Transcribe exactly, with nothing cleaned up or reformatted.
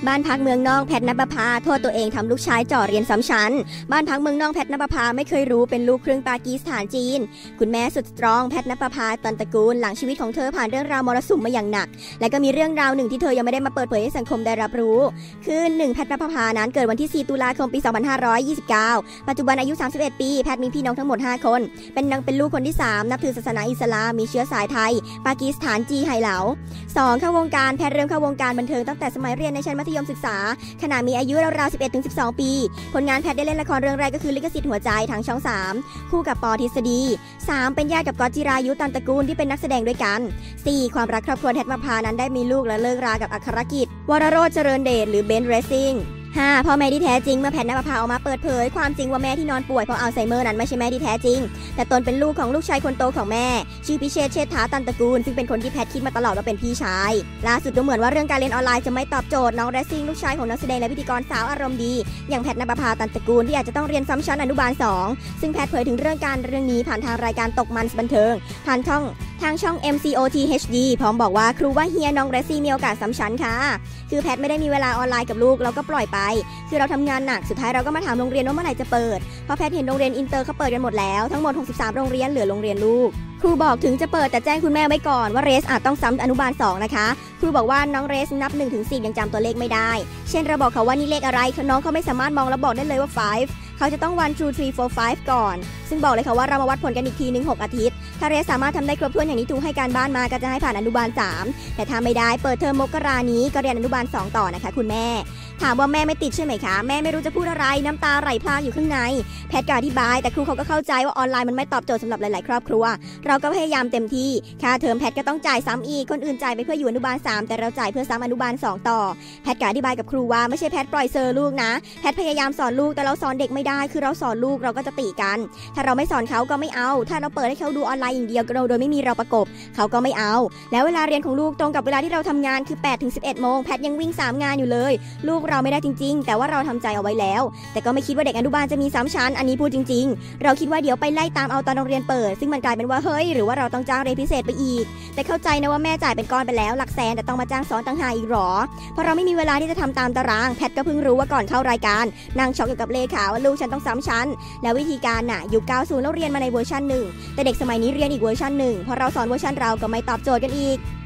บ้านพักเมืองนอกแพทณปภาโทษตัวเองทำลูกชายจ่อเรียนซ้ำชั้นบ้านพักเมืองนอกแพทณปภาไม่เคยรู้เป็นลูกครึ่งปากีสถานจีนคุณแม่สุดสตรองแพทณปภาตันตระกูลหลังชีวิตของเธอผ่านเรื่องราวมรสุมมาอย่างหนักและก็มีเรื่องราวหนึ่งที่เธอยังไม่ได้มาเปิดเผยให้สังคมได้รับรู้คือหนึ่งแพทณปภานั้นเกิดวันที่สี่ตุลาคมปีสองพันห้าร้อยยี่สิบเก้าปัจจุบันอายุสามสิบเอ็ดปีแพทมีพี่น้องทั้งหมดห้าคนเป็นนางเป็นลูกคนที่สามนับถือศาสนาอิสลามมีเชื้อสายไทยปากีสถานจีไห่เหลาสองเข้าวงการแพทเริ่มเข้าวงการบันเทิงตั้งแต่สมัยเรียนในชั้นมัธยมศึกษาขณะมีอายุราวๆ สิบเอ็ดถึงสิบสอง ปีผลงานแพทได้เล่นละครเรื่องแรกก็คือลิขสิทธิ์หัวใจทางช่องสามคู่กับปอทฤษฎีสามเป็นญาติกับก๊อตจิรายุตันตระกูลที่เป็นนักแสดงด้วยกันสี่ความรักครอบครัวแพทณปภานั้นได้มีลูกและเลิกรากับอัครกิจวรโรจน์เจริญเดชหรือเบนซ์เรซซิ่งห้าพ่อแม่ที่แท้จริงเมื่อแพทณปภาออกมาเปิดเผยความจริงว่าแม่ที่นอนป่วยเพราะอัลไซเมอร์นั้นไม่ใช่แม่ที่แท้จริงแต่ตนเป็นลูกของลูกชายคนโตของแม่ชื่อพิเชษฐ์เชษฐาตันตระกูลซึ่งเป็นคนที่แพทคิดมาตลอดว่าเป็นพี่ชายล่าสุดดูเหมือนว่าเรื่องการเรียนออนไลน์จะไม่ตอบโจทย์น้องเรซซิ่งลูกชายของนักแสดงและพิธีกรสาวอารมณ์ดีอย่างแพทณปภาตันตระกูลที่อาจจะต้องเรียนซ้ำชั้นอนุบาลสองซึ่งแพทเผยถึงเรื่องการเรื่องนี้ผ่านทางรายการตกมันบันเทิงผ่านช่องทางช่อง เอ็ม ซี โอ ที เอช ดี พร้อมบอกว่าครูว่าเฮียน้องเรซซี่มีโอกาสซ้ำชั้นค่ะคือแพทไม่ได้มีเวลาออนไลน์กับลูกเราก็ปล่อยไปคือเราทำงานหนักสุดท้ายเราก็มาถามโรงเรียนว่าเมื่อไหร่จะเปิดเพราะแพทเห็นโรงเรียนอินเตอร์เขาเปิดกันหมดแล้วทั้งหมดหกสิบสามโรงเรียนเหลือโรงเรียนลูกครูบอกถึงจะเปิดแต่แจ้งคุณแม่ไว้ก่อนว่าเรสอาจต้องซ้ำอนุบาลสองนะคะครูบอกว่าน้องเรสนับ หนึ่งถึงสิบ ยังจำตัวเลขไม่ได้เช่นเราบอกเขาว่านี่เลขอะไรน้องเขาไม่สามารถมองแล้วบอกได้เลยว่าห้าเขาจะต้อง one two three four five ก่อนซึ่งบอกเลยค่ะว่าเรามาวัดผลกันอีกทีนึงหกอาทิตย์ถ้าเรสสามารถทำได้ครบถ้วนอย่างนี้ถูกให้การบ้านมาก็จะให้ผ่านอนุบาลสามแต่ถ้าไม่ได้เปิดเทอมมกรานี้ก็เรียนอนุบาลสองต่อนะคะคุณแม่ถามว่าแม่ไม่ติดใช่ไหมคะแม่ไม่รู้จะพูดอะไรน้ำตาไหลพรางอยู่ข้างในแพทย์ก็อธิบายแต่ครูเขาก็เข้าใจว่าออนไลน์มันไม่ตอบโจทย์สำหรับหลายๆครอบครัวเราก็พยายามเต็มที่ค่าเทอมแพทย์ก็ต้องจ่ายซ้ำอีกคนอื่นจ่ายไปเพื่ออยู่อนุบาลสามแต่เราจ่ายเพื่อซ้ำอนุบาลสองต่อแพทย์ก็อธิบายกับครูว่าไม่ใช่แพทย์ปล่อยเซอร์ลูกนะแพทย์พยายามสอนลูกแต่เราสอนเด็กไม่ได้คือเราสอนลูกเราก็จะติกันถ้าเราไม่สอนเขาก็ไม่เอาถ้าเราเปิดให้เขาดูออนไลน์อย่างเดียวโดยไม่มีเราประกบเขาก็ไม่เอาแล้วเวลาเรียนของลูกตรงกับเวลาที่เราทำงานคือ แปดถึงสิบเอ็ด โมงแพทย์ยังวิ่งสามงานอยู่เลยลูกเราไม่ได้จริงๆแต่ว่าเราทำใจเอาไว้แล้วแต่ก็ไม่คิดว่าเด็กอนุบาลจะมีซ้ำชั้นอันนี้พูดจริงๆเราคิดว่าเดี๋ยวไปไล่ตามเอาตอนโรงเรียนเปิดซึ่งมันกลายเป็นว่าเฮ้ยหรือว่าเราต้องจ้างเรียนพิเศษไปอีกแต่เข้าใจนะว่าแม่จ่ายเป็นก้อนไปแล้วหลักแสนแต่ต้องมาจ้างสอนต่างหากอีกหรอเพราะเราไม่มีเวลาที่จะทำตามตารางแพทย์ก็เพิ่งรู้ว่าก่อนเข้ารายการนางช็อกเกี่ยวกับเลขาว่าลูกฉันต้องซ้ำชั้นแล้ววิธีการน่ะยุคเก้าสิบเราเรียนมาในเวอร์ชันหนึ่งแต่เด็กสมัยนี้เรียนอีกเวอร์ชันหนึ่งพอเราสอนเวอร์ชันเราก็ไม่ตอบโจทย์กันอีก